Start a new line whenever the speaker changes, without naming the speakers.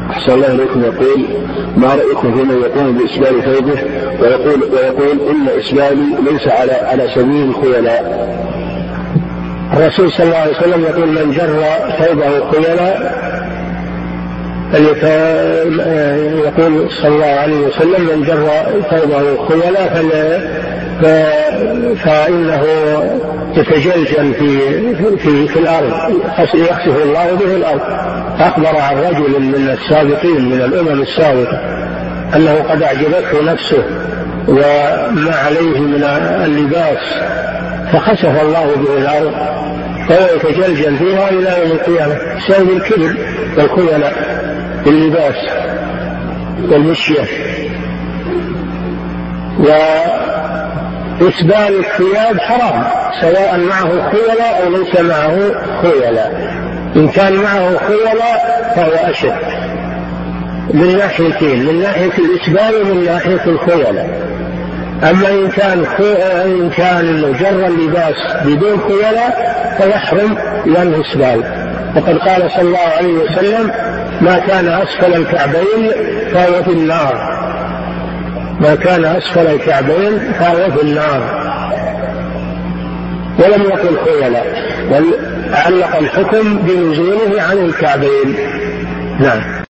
أحسن الله إليكم يقول: ما رأيكم في من يقوم بإسبال ثوبه ويقول إن إسبالي ليس على سبيل الخيلاء؟
الرسول صلى الله عليه وسلم يقول: من جر ثوبه خيلاء، يقول صلى الله عليه وسلم: من جر ثوبه خيلاء فإنه يتجلجل في الأرض، يخسف الله به الأرض. أخبر عن رجل من السابقين من الأمم السابقة أنه قد أعجبته نفسه وما عليه من اللباس فخسف الله به الأرض، فهو يتجلجل فيها إلى يوم القيامة بسبب الكبر والخيلاء باللباس والمشية. وإسبال الثياب حرام سواء معه خيلاء أو ليس معه خيلاء. إن كان معه خيلاء فهو أشد من ناحيتين، من ناحية الإسبال ومن ناحية الخيلاء. أما إن كان جر اللباس بدون خيلاء فيحرم لأنه إسبال. وقد قال صلى الله عليه وسلم: ما كان أسفل الكعبين فهو في النار. ما كان أسفل الكعبين فهو في النار، ولم يقل خيلاء، بل علق الحكم بنزوله عن الكعبين. نعم.